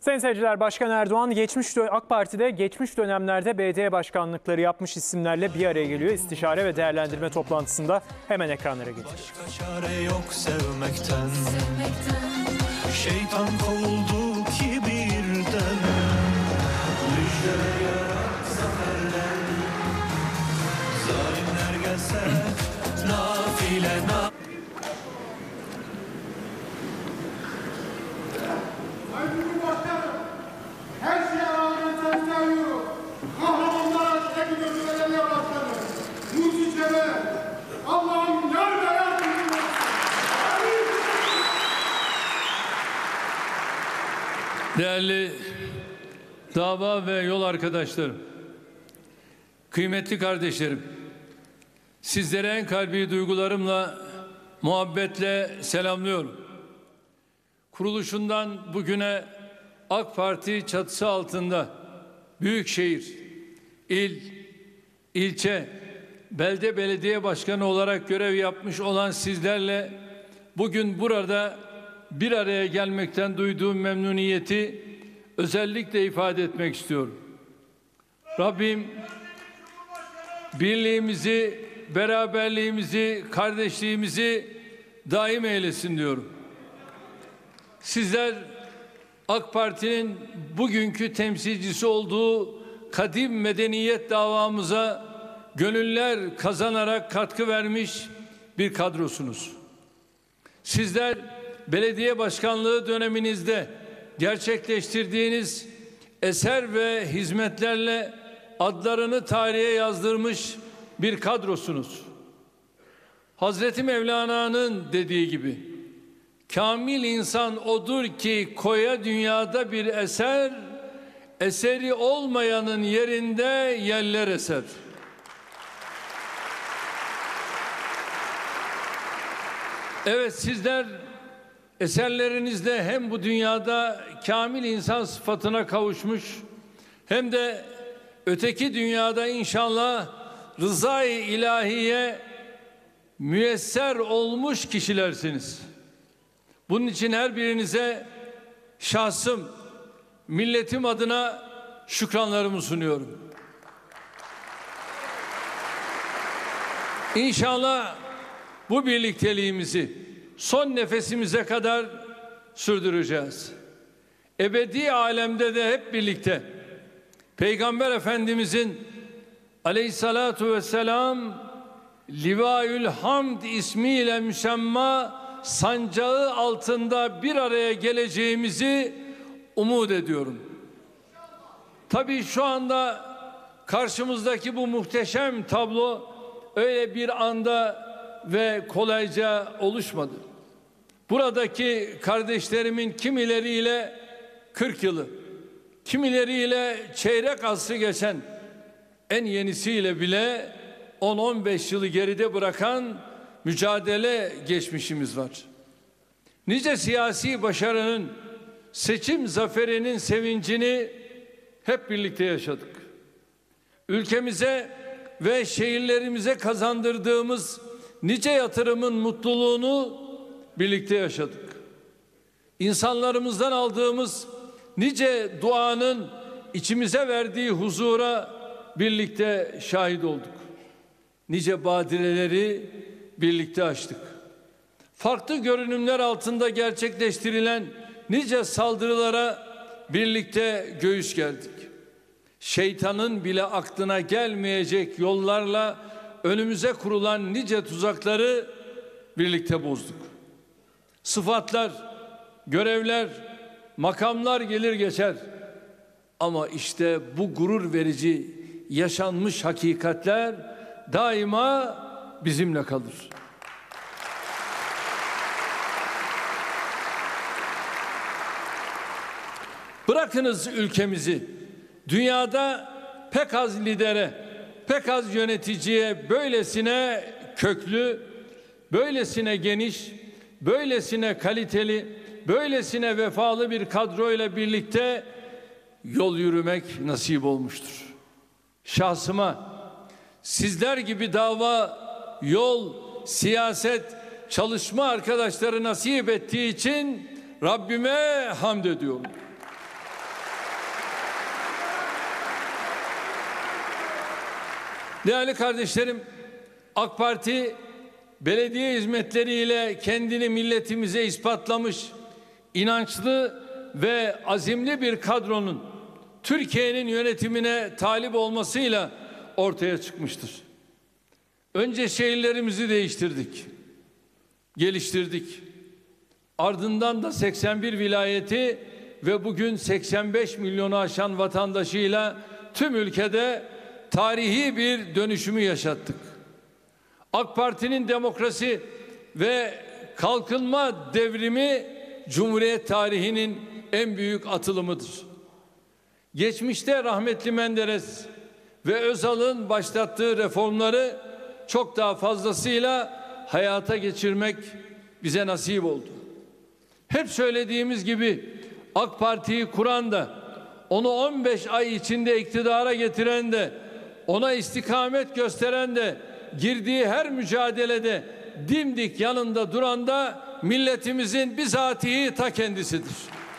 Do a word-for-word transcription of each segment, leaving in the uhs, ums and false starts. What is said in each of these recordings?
Sayın seyirciler, Başkan Erdoğan geçmiş AK Parti'de geçmiş dönemlerde belediye başkanlıkları yapmış isimlerle bir araya geliyor. İstişare ve değerlendirme toplantısında hemen ekranlara geçiyor. Başka çare yok sevmekten, sevmekten. Şeytan kovuldu ki birden. Müjdeler yarat zaferler. Zalimler gelse nafile na. Her şeye rağmen sesliyorum. Kahramanlar tek gözüyle başladı. Mucizeme Allah'ım nerede yardımcı? Değerli dava ve yol arkadaşlarım, kıymetli kardeşlerim, sizlere en kalbi duygularımla, muhabbetle selamlıyorum. Kuruluşundan bugüne AK Parti çatısı altında büyükşehir, il, ilçe, belde belediye başkanı olarak görev yapmış olan sizlerle bugün burada bir araya gelmekten duyduğum memnuniyeti özellikle ifade etmek istiyorum. Rabbim birliğimizi, beraberliğimizi, kardeşliğimizi daim eylesin diyorum. Sizler AK Parti'nin bugünkü temsilcisi olduğu kadim medeniyet davamıza gönüller kazanarak katkı vermiş bir kadrosunuz. Sizler belediye başkanlığı döneminizde gerçekleştirdiğiniz eser ve hizmetlerle adlarını tarihe yazdırmış bir kadrosunuz. Hazreti Mevlana'nın dediği gibi, kamil insan odur ki koya dünyada bir eser, eseri olmayanın yerinde yeller eser. Evet, sizler eserlerinizde hem bu dünyada kamil insan sıfatına kavuşmuş, hem de öteki dünyada inşallah rızayı ilahiye müyesser olmuş kişilersiniz. Bunun için her birinize şahsım, milletim adına şükranlarımı sunuyorum. İnşallah bu birlikteliğimizi son nefesimize kadar sürdüreceğiz. Ebedi alemde de hep birlikte Peygamber Efendimizin aleyhissalatu vesselam Livaül Hamd ismiyle müsemma sancağı altında bir araya geleceğimizi umut ediyorum. Tabii şu anda karşımızdaki bu muhteşem tablo öyle bir anda ve kolayca oluşmadı. Buradaki kardeşlerimin kimileriyle kırk yılı, kimileriyle çeyrek asrı geçen, en yenisiyle bile on on beş yılı geride bırakan mücadele geçmişimiz var. Nice siyasi başarının, seçim zaferinin sevincini hep birlikte yaşadık. Ülkemize ve şehirlerimize kazandırdığımız nice yatırımın mutluluğunu birlikte yaşadık. İnsanlarımızdan aldığımız nice duanın içimize verdiği huzura birlikte şahit olduk. Nice badireleri birlikte açtık. Farklı görünümler altında gerçekleştirilen nice saldırılara birlikte göğüs gerdik. Şeytanın bile aklına gelmeyecek yollarla önümüze kurulan nice tuzakları birlikte bozduk. Sıfatlar, görevler, makamlar gelir geçer. Ama işte bu gurur verici yaşanmış hakikatler daima bizimle kalır. Bırakınız ülkemizi, dünyada pek az lidere, pek az yöneticiye böylesine köklü, böylesine geniş, böylesine kaliteli, böylesine vefalı bir kadroyla birlikte yol yürümek nasip olmuştur. Şahsıma, sizler gibi dava, yol, siyaset, çalışma arkadaşları nasip ettiği için Rabbime hamd ediyorum. Değerli kardeşlerim, AK Parti belediye hizmetleriyle kendini milletimize ispatlamış, inançlı ve azimli bir kadronun Türkiye'nin yönetimine talip olmasıyla ortaya çıkmıştır. Önce şehirlerimizi değiştirdik, geliştirdik. Ardından da seksen bir vilayeti ve bugün seksen beş milyonu aşan vatandaşıyla tüm ülkede tarihi bir dönüşümü yaşattık. AK Parti'nin demokrasi ve kalkınma devrimi Cumhuriyet tarihinin en büyük atılımıdır. Geçmişte rahmetli Menderes ve Özal'ın başlattığı reformları çok daha fazlasıyla hayata geçirmek bize nasip oldu. Hep söylediğimiz gibi AK Parti'yi kuran da, onu on beş ay içinde iktidara getiren de, ona istikamet gösteren de, girdiği her mücadelede dimdik yanında duran da milletimizin bizatihi ta kendisidir.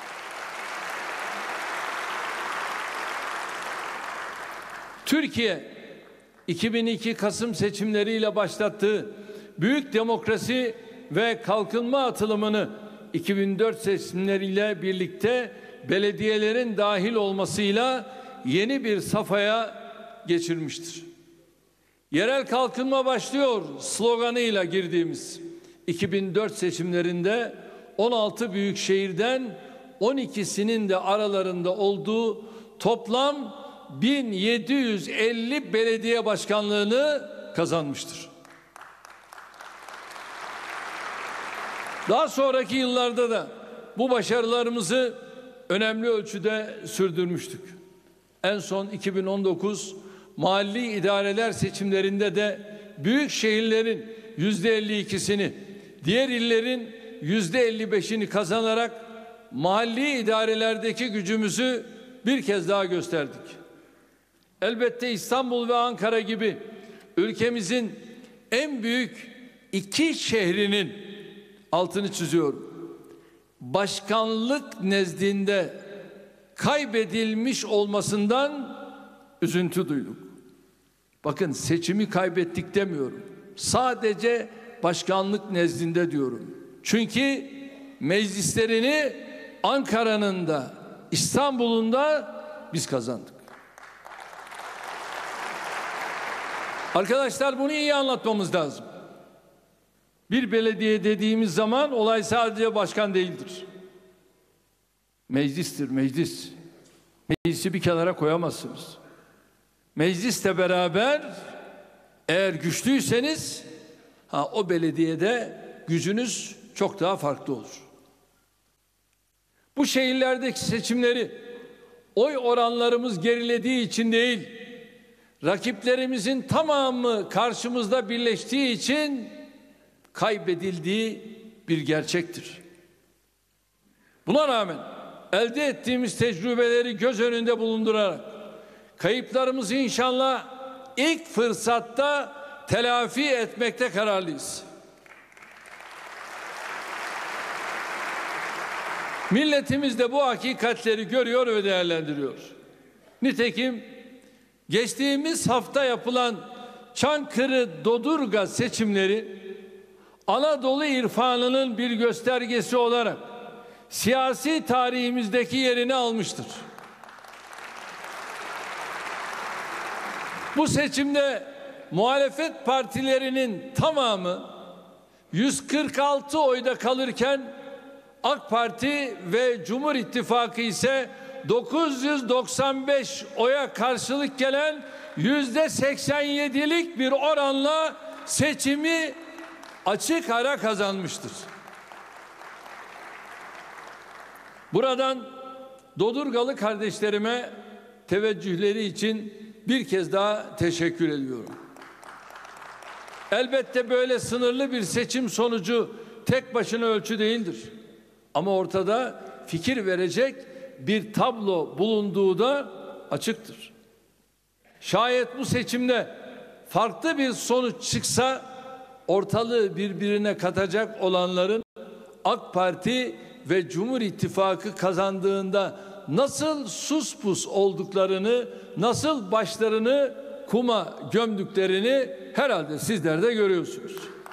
Türkiye iki bin iki Kasım seçimleriyle başlattığı büyük demokrasi ve kalkınma atılımını iki bin dört seçimleriyle birlikte belediyelerin dahil olmasıyla yeni bir safhaya geçirmiştir. Yerel kalkınma başlıyor sloganıyla girdiğimiz iki bin dört seçimlerinde on altı büyük şehirden on ikisinin de aralarında olduğu toplam bin yedi yüz elli belediye başkanlığını kazanmıştır. Daha sonraki yıllarda da bu başarılarımızı önemli ölçüde sürdürmüştük. En son iki bin on dokuz mahalli idareler seçimlerinde de büyük şehirlerin yüzde elli ikisini, diğer illerin yüzde elli beşini kazanarak mahalli idarelerdeki gücümüzü bir kez daha gösterdik. Elbette İstanbul ve Ankara gibi ülkemizin en büyük iki şehrinin, altını çiziyorum, başkanlık nezdinde kaybedilmiş olmasından üzüntü duyduk. Bakın, seçimi kaybettik demiyorum. Sadece başkanlık nezdinde diyorum. Çünkü meclislerini Ankara'nın da İstanbul'un da biz kazandık. Arkadaşlar, bunu iyi anlatmamız lazım. Bir belediye dediğimiz zaman olay sadece başkan değildir. Meclistir, meclis. Meclisi bir kenara koyamazsınız. Meclisle beraber eğer güçlüyseniz ha, o belediyede gücünüz çok daha farklı olur. Bu şehirlerdeki seçimleri oy oranlarımız gerilediği için değil, rakiplerimizin tamamı karşımızda birleştiği için kaybedildiği bir gerçektir. Buna rağmen elde ettiğimiz tecrübeleri göz önünde bulundurarak kayıplarımızı inşallah ilk fırsatta telafi etmekte kararlıyız. Milletimiz de bu hakikatleri görüyor ve değerlendiriyor. Nitekim geçtiğimiz hafta yapılan Çankırı-Dodurga seçimleri Anadolu irfanının bir göstergesi olarak siyasi tarihimizdeki yerini almıştır. Bu seçimde muhalefet partilerinin tamamı yüz kırk altı oyda kalırken AK Parti ve Cumhur İttifakı ise dokuz yüz doksan beş oya karşılık gelen yüzde seksen yedilik bir oranla seçimi açık ara kazanmıştır. Buradan Dodurgalı kardeşlerime teveccühleri için bir kez daha teşekkür ediyorum. Elbette böyle sınırlı bir seçim sonucu tek başına ölçü değildir. Ama ortada fikir verecek bir tablo bulunduğu da açıktır. Şayet bu seçimde farklı bir sonuç çıksa ortalığı birbirine katacak olanların AK Parti ve Cumhur İttifakı kazandığında nasıl suspus olduklarını, nasıl başlarını kuma gömdüklerini herhalde sizler de görüyorsunuz.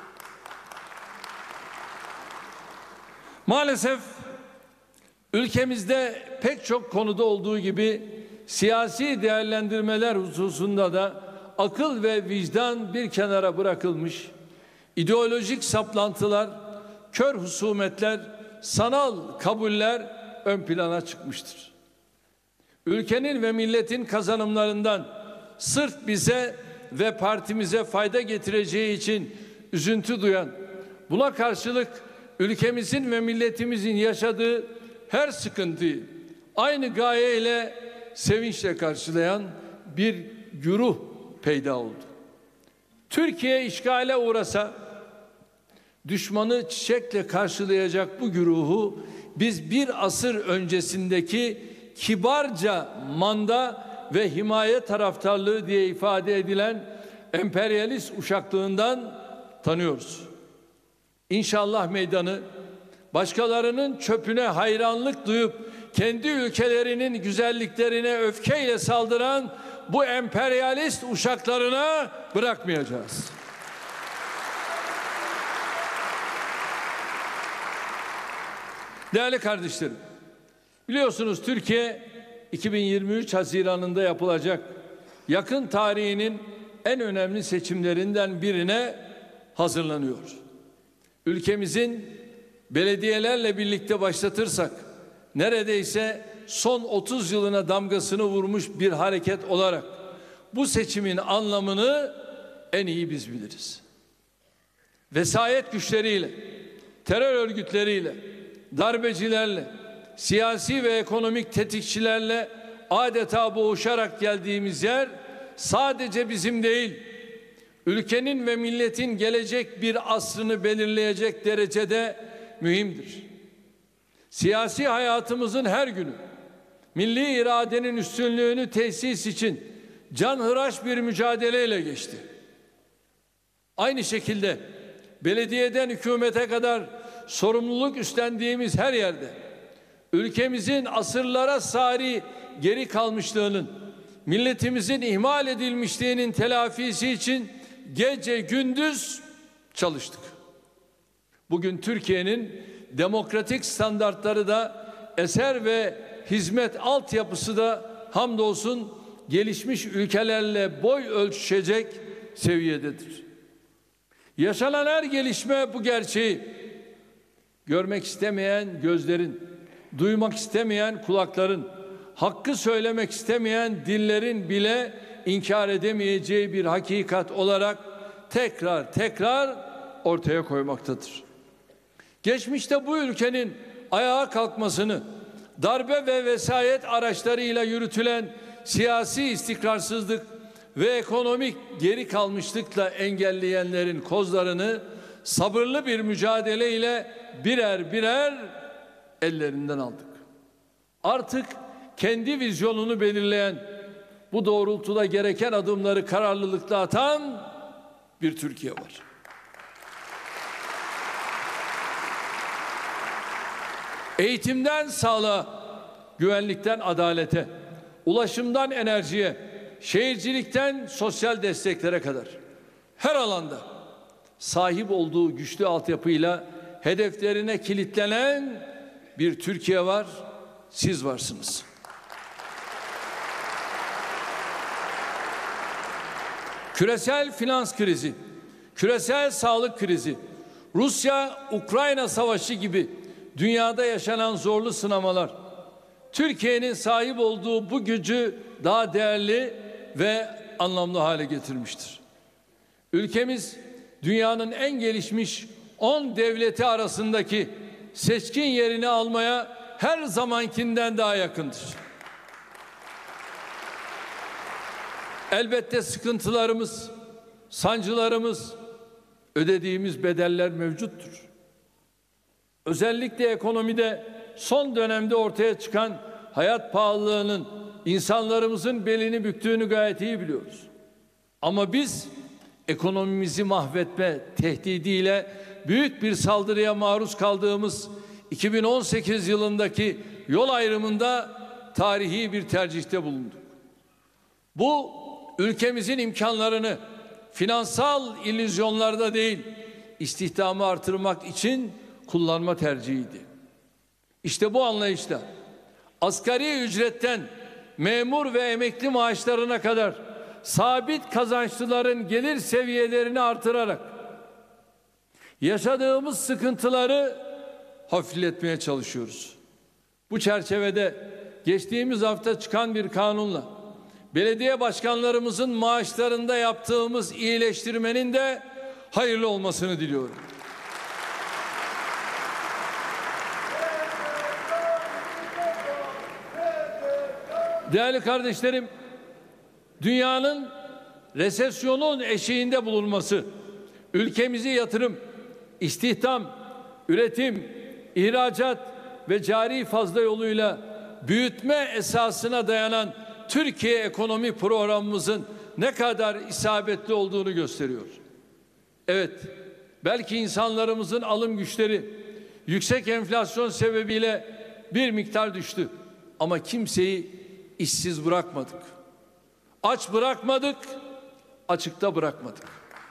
Maalesef ülkemizde pek çok konuda olduğu gibi siyasi değerlendirmeler hususunda da akıl ve vicdan bir kenara bırakılmış, ideolojik saplantılar, kör husumetler, sanal kabuller ön plana çıkmıştır. Ülkenin ve milletin kazanımlarından sırf bize ve partimize fayda getireceği için üzüntü duyan, buna karşılık ülkemizin ve milletimizin yaşadığı her sıkıntıyı aynı gayeyle sevinçle karşılayan bir güruh peyda oldu. Türkiye işgale uğrasa düşmanı çiçekle karşılayacak bu güruhu biz bir asır öncesindeki kibarca manda ve himaye taraftarlığı diye ifade edilen emperyalist uşaklığından tanıyoruz. İnşallah meydanı başkalarının çöpüne hayranlık duyup kendi ülkelerinin güzelliklerine öfkeyle saldıran bu emperyalist uşaklarına bırakmayacağız. Değerli kardeşlerim, biliyorsunuz Türkiye iki bin yirmi üç Haziran'ında yapılacak yakın tarihinin en önemli seçimlerinden birine hazırlanıyor. Ülkemizin belediyelerle birlikte başlatırsak neredeyse son otuz yılına damgasını vurmuş bir hareket olarak bu seçimin anlamını en iyi biz biliriz. Vesayet güçleriyle, terör örgütleriyle, darbecilerle, siyasi ve ekonomik tetikçilerle adeta boğuşarak geldiğimiz yer sadece bizim değil, ülkenin ve milletin gelecek bir asrını belirleyecek derecede mühimdir. Siyasi hayatımızın her günü milli iradenin üstünlüğünü tesis için canhıraş bir mücadeleyle geçti. Aynı şekilde belediyeden hükümete kadar sorumluluk üstlendiğimiz her yerde ülkemizin asırlara sari geri kalmışlığının, milletimizin ihmal edilmişliğinin telafisi için gece gündüz çalıştık. Bugün Türkiye'nin demokratik standartları da eser ve hizmet altyapısı da hamdolsun gelişmiş ülkelerle boy ölçüşecek seviyededir. Yaşanan her gelişme bu gerçeği görmek istemeyen gözlerin, duymak istemeyen kulakların, hakkı söylemek istemeyen dillerin bile inkar edemeyeceği bir hakikat olarak tekrar tekrar ortaya koymaktadır. Geçmişte bu ülkenin ayağa kalkmasını darbe ve vesayet araçlarıyla yürütülen siyasi istikrarsızlık ve ekonomik geri kalmışlıkla engelleyenlerin kozlarını sabırlı bir mücadeleyle birer birer ellerinden aldık. Artık kendi vizyonunu belirleyen, bu doğrultuda gereken adımları kararlılıkla atan bir Türkiye var. Eğitimden sağlığa, güvenlikten adalete, ulaşımdan enerjiye, şehircilikten sosyal desteklere kadar her alanda sahip olduğu güçlü altyapıyla hedeflerine kilitlenen bir Türkiye var, siz varsınız. Küresel finans krizi, küresel sağlık krizi, Rusya-Ukrayna savaşı gibi dünyada yaşanan zorlu sınamalar, Türkiye'nin sahip olduğu bu gücü daha değerli ve anlamlı hale getirmiştir. Ülkemiz dünyanın en gelişmiş on devleti arasındaki seçkin yerini almaya her zamankinden daha yakındır. Elbette sıkıntılarımız, sancılarımız, ödediğimiz bedeller mevcuttur. Özellikle ekonomide son dönemde ortaya çıkan hayat pahalılığının insanlarımızın belini büktüğünü gayet iyi biliyoruz. Ama biz ekonomimizi mahvetme tehdidiyle büyük bir saldırıya maruz kaldığımız iki bin on sekiz yılındaki yol ayrımında tarihi bir tercihte bulunduk. Bu ülkemizin imkanlarını finansal illüzyonlarda değil, istihdamı artırmak için kullanma tercihiydi. İşte bu anlayışla asgari ücretten memur ve emekli maaşlarına kadar sabit kazançlıların gelir seviyelerini artırarak yaşadığımız sıkıntıları hafifletmeye çalışıyoruz. Bu çerçevede geçtiğimiz hafta çıkan bir kanunla belediye başkanlarımızın maaşlarında yaptığımız iyileştirmenin de hayırlı olmasını diliyorum. Değerli kardeşlerim, dünyanın resesyonun eşiğinde bulunması, ülkemizi yatırım, istihdam, üretim, ihracat ve cari fazla yoluyla büyütme esasına dayanan Türkiye ekonomi programımızın ne kadar isabetli olduğunu gösteriyor. Evet, belki insanlarımızın alım güçleri yüksek enflasyon sebebiyle bir miktar düştü. Ama kimseyi işsiz bırakmadık. Aç bırakmadık, açıkta bırakmadık.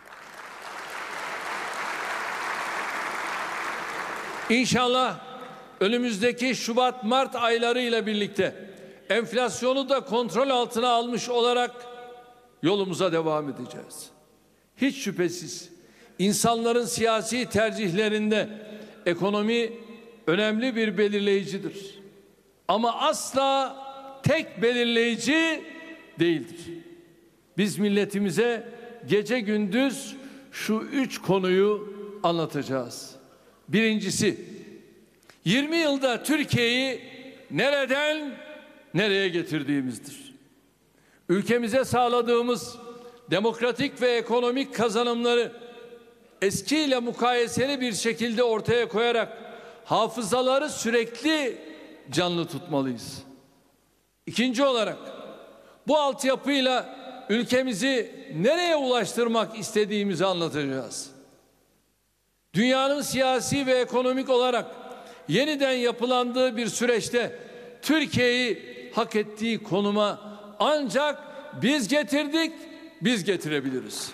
İnşallah önümüzdeki Şubat-Mart aylarıyla birlikte enflasyonu da kontrol altına almış olarak yolumuza devam edeceğiz. Hiç şüphesiz insanların siyasi tercihlerinde ekonomi önemli bir belirleyicidir. Ama asla tek belirleyici değildir. Biz milletimize gece gündüz şu üç konuyu anlatacağız. Birincisi, yirmi yılda Türkiye'yi nereden nereye getirdiğimizdir. Ülkemize sağladığımız demokratik ve ekonomik kazanımları eskiyle mukayeseli bir şekilde ortaya koyarak hafızaları sürekli canlı tutmalıyız. İkinci olarak bu altyapıyla ülkemizi nereye ulaştırmak istediğimizi anlatacağız. Dünyanın siyasi ve ekonomik olarak yeniden yapılandığı bir süreçte Türkiye'yi hak ettiği konuma ancak biz getirdik, biz getirebiliriz.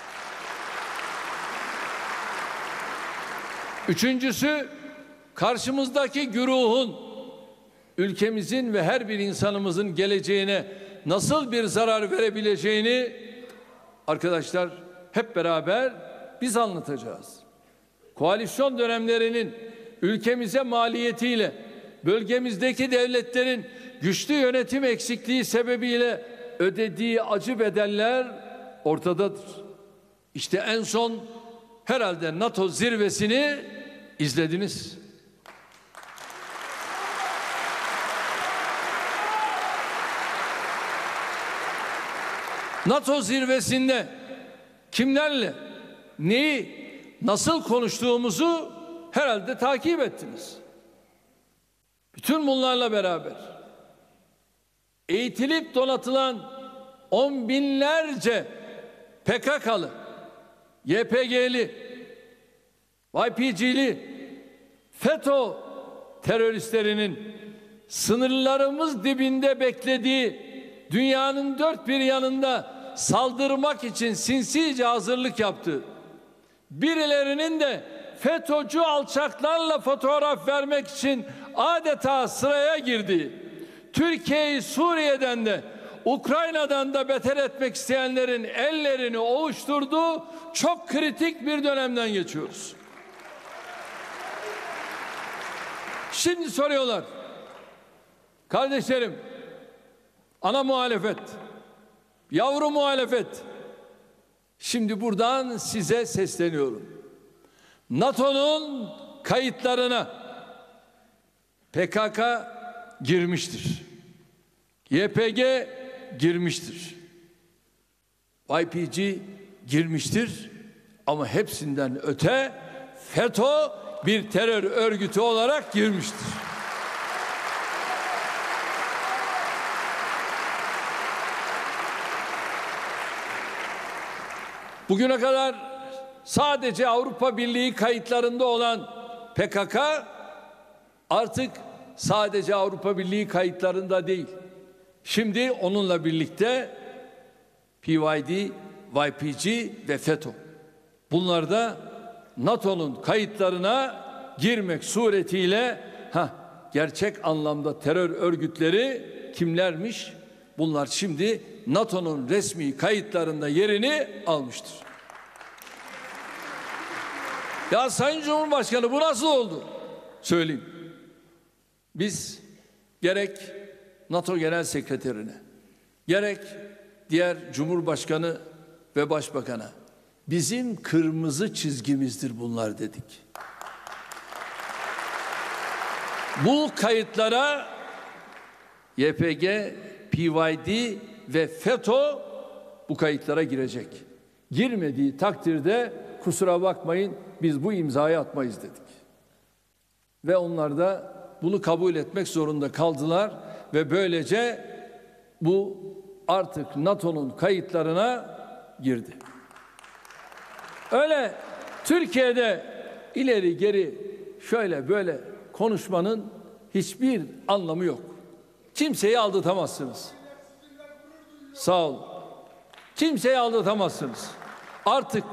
Üçüncüsü, karşımızdaki güruhun ülkemizin ve her bir insanımızın geleceğine nasıl bir zarar verebileceğini arkadaşlar hep beraber biz anlatacağız. Koalisyon dönemlerinin ülkemize maliyetiyle bölgemizdeki devletlerin güçlü yönetim eksikliği sebebiyle ödediği acı bedeller ortadadır. İşte en son herhalde NATO zirvesini izlediniz. NATO zirvesinde kimlerle, neyi, nasıl konuştuğumuzu herhalde takip ettiniz. Bütün bunlarla beraber eğitilip donatılan on binlerce P K K'lı, Y P G'li, Y P G'li, FETÖ teröristlerinin sınırlarımız dibinde beklediği dünyanın dört bir yanında saldırmak için sinsice hazırlık yaptı. Birilerinin de FETÖ'cü alçaklarla fotoğraf vermek için adeta sıraya girdi. Türkiye'yi Suriye'den de Ukrayna'dan da beter etmek isteyenlerin ellerini ovuşturduğu çok kritik bir dönemden geçiyoruz. Şimdi soruyorlar. Kardeşlerim, ana muhalefet, yavru muhalefet. Şimdi buradan size sesleniyorum. NATO'nun kayıtlarına P K K girmiştir. Y P G girmiştir. Y P G girmiştir. Ama hepsinden öte FETÖ bir terör örgütü olarak girmiştir. Bugüne kadar sadece Avrupa Birliği kayıtlarında olan P K K artık sadece Avrupa Birliği kayıtlarında değil. Şimdi onunla birlikte P Y D, Y P G ve FETÖ. Bunlar da NATO'nun kayıtlarına girmek suretiyle ha gerçek anlamda terör örgütleri kimlermiş? Bunlar şimdi NATO'nun resmi kayıtlarında yerini almıştır. Ya Sayın Cumhurbaşkanı bu nasıl oldu? Söyleyeyim. Biz gerek NATO Genel Sekreterine, gerek diğer Cumhurbaşkanı ve Başbakan'a bizim kırmızı çizgimizdir bunlar dedik. Bu kayıtlara Y P G, P Y D ve FETÖ bu kayıtlara girecek. Girmediği takdirde kusura bakmayın biz bu imzayı atmayız dedik. Ve onlar da bunu kabul etmek zorunda kaldılar ve böylece bu artık NATO'nun kayıtlarına girdi. Öyle Türkiye'de ileri geri şöyle böyle konuşmanın hiçbir anlamı yok. Kimseyi aldatamazsınız. Sağ olun. Kimseyi aldatamazsınız. Artık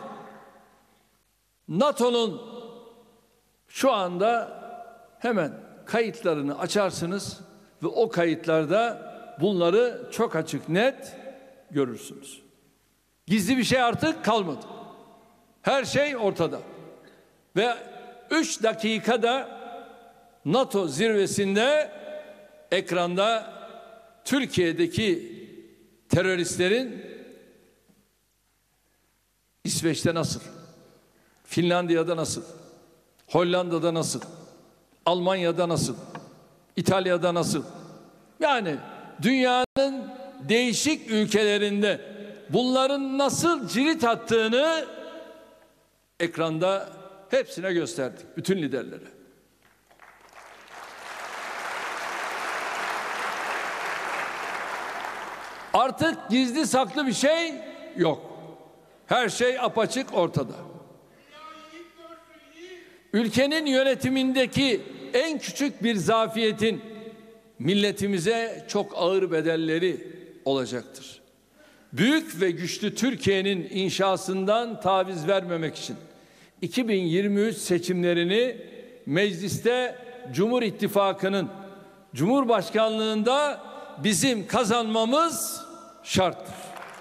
NATO'nun şu anda hemen kayıtlarını açarsınız ve o kayıtlarda bunları çok açık net görürsünüz. Gizli bir şey artık kalmadı. Her şey ortada. Ve üç dakikada NATO zirvesinde ekranda Türkiye'deki teröristlerin İsveç'te nasıl, Finlandiya'da nasıl, Hollanda'da nasıl, Almanya'da nasıl, İtalya'da nasıl, yani dünyanın değişik ülkelerinde bunların nasıl cirit attığını ekranda hepsine gösterdik, bütün liderlere. Artık gizli saklı bir şey yok. Her şey apaçık ortada. Ülkenin yönetimindeki en küçük bir zafiyetin milletimize çok ağır bedelleri olacaktır. Büyük ve güçlü Türkiye'nin inşasından taviz vermemek için iki bin yirmi üç seçimlerini mecliste Cumhur İttifakı'nın Cumhurbaşkanlığında bizim kazanmamız şarttır.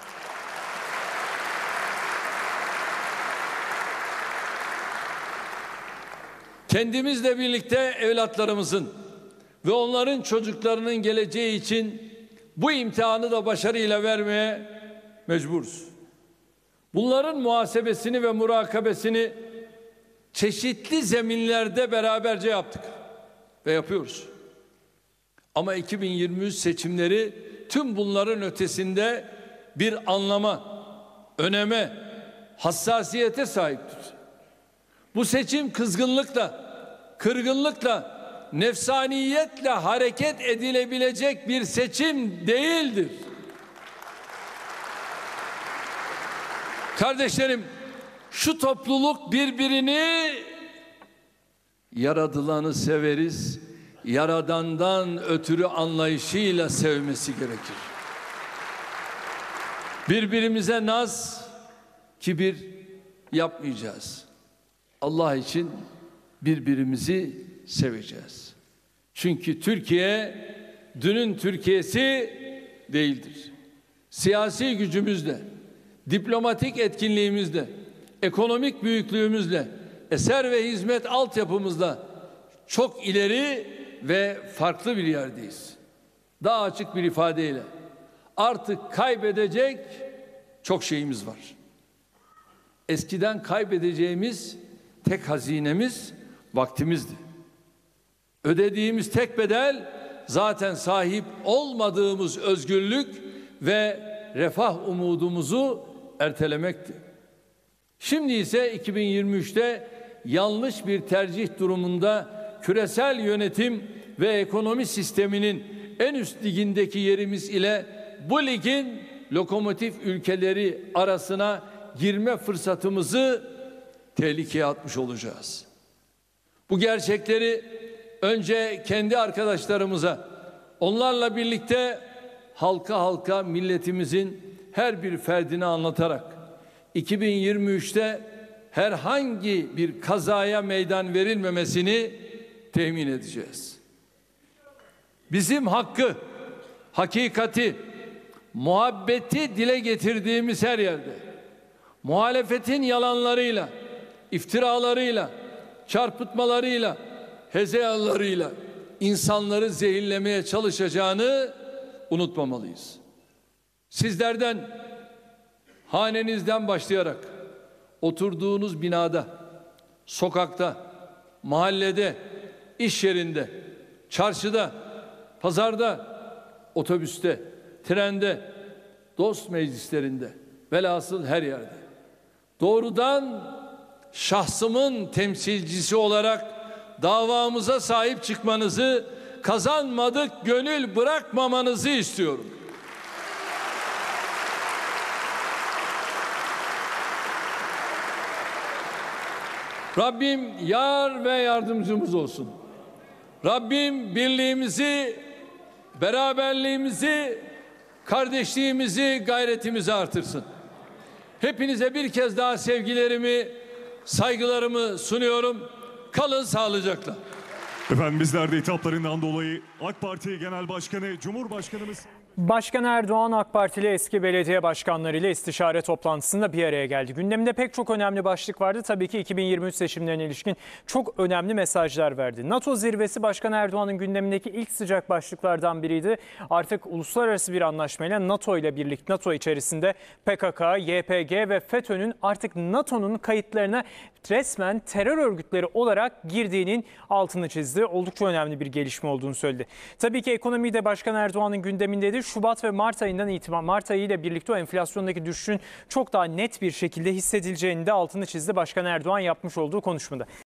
Kendimizle birlikte evlatlarımızın ve onların çocuklarının geleceği için bu imtihanı da başarıyla vermeye mecburuz. Bunların muhasebesini ve murakabesini çeşitli zeminlerde beraberce yaptık ve yapıyoruz. Ama iki bin yirmi üç seçimleri tüm bunların ötesinde bir anlama, öneme, hassasiyete sahiptir. Bu seçim kızgınlıkla, kırgınlıkla, nefsaniyetle hareket edilebilecek bir seçim değildir. Kardeşlerim, şu topluluk birbirini yaradılanı severiz, Yaradan'dan ötürü anlayışıyla sevmesi gerekir. Birbirimize naz, kibir yapmayacağız. Allah için birbirimizi seveceğiz. Çünkü Türkiye dünün Türkiye'si değildir. Siyasi gücümüzle, diplomatik etkinliğimizle, ekonomik büyüklüğümüzle, eser ve hizmet altyapımızla çok ileri ve farklı bir yerdeyiz. Daha açık bir ifadeyle artık kaybedecek çok şeyimiz var. Eskiden kaybedeceğimiz tek hazinemiz vaktimizdi. Ödediğimiz tek bedel zaten sahip olmadığımız özgürlük ve refah umudumuzu ertelemekti. Şimdi ise iki bin yirmi üçte yanlış bir tercih durumunda küresel yönetim ve ekonomi sisteminin en üst ligindeki yerimiz ile bu ligin lokomotif ülkeleri arasına girme fırsatımızı tehlikeye atmış olacağız. Bu gerçekleri önce kendi arkadaşlarımıza, onlarla birlikte halka halka milletimizin her bir ferdine anlatarak iki bin yirmi üçte herhangi bir kazaya meydan verilmemesini temin edeceğiz. Bizim hakkı, hakikati, muhabbeti dile getirdiğimiz her yerde, muhalefetin yalanlarıyla, iftiralarıyla, çarpıtmalarıyla, hezeyanlarıyla insanları zehirlemeye çalışacağını unutmamalıyız. Sizlerden, hanenizden başlayarak oturduğunuz binada, sokakta, mahallede, iş yerinde, çarşıda, pazarda, otobüste, trende, dost meclislerinde, velhasıl her yerde doğrudan şahsımın temsilcisi olarak davamıza sahip çıkmanızı, kazanmadık gönül bırakmamanızı istiyorum. Rabbim yar ve yardımcımız olsun. Rabbim birliğimizi, beraberliğimizi, kardeşliğimizi, gayretimizi artırsın. Hepinize bir kez daha sevgilerimi, saygılarımı sunuyorum. Kalın sağlıcakla. Efendim bizler de hitaplarından dolayı AK Parti Genel Başkanı Cumhurbaşkanımız Başkan Erdoğan AK Partili eski belediye başkanlarıyla istişare toplantısında bir araya geldi. Gündeminde pek çok önemli başlık vardı. Tabii ki iki bin yirmi üç seçimlerine ilişkin çok önemli mesajlar verdi. NATO zirvesi Başkan Erdoğan'ın gündemindeki ilk sıcak başlıklardan biriydi. Artık uluslararası bir anlaşmayla NATO ile birlikte NATO içerisinde P K K, Y P G ve FETÖ'nün artık NATO'nun kayıtlarına resmen terör örgütleri olarak girdiğinin altını çizdi. Oldukça önemli bir gelişme olduğunu söyledi. Tabii ki ekonomiyi de Başkan Erdoğan'ın gündemindeydi. Şubat ve Mart ayından itibaren Mart ayı ile birlikte o enflasyondaki düşüşün çok daha net bir şekilde hissedileceğini de altını çizdi Başkan Erdoğan yapmış olduğu konuşmada.